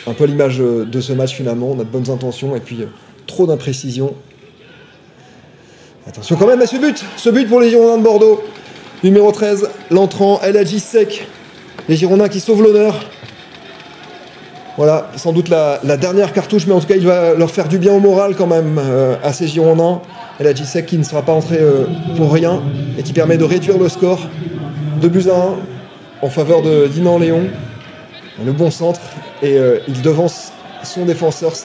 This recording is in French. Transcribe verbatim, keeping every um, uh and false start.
un peu l'image de ce match finalement. On a de bonnes intentions et puis euh, trop d'imprécisions. Attention quand même à ce but, ce but pour les Girondins de Bordeaux. Numéro treize, l'entrant El Hadji Seck. Les Girondins qui sauvent l'honneur. Voilà, sans doute la, la dernière cartouche, mais en tout cas il va leur faire du bien au moral quand même euh, à ces Girondins. El Hadji Seck qui ne sera pas entré euh, pour rien et qui permet de réduire le score. deux buts à un en faveur de Dinan Léon. Le bon centre et euh, il devance son défenseur.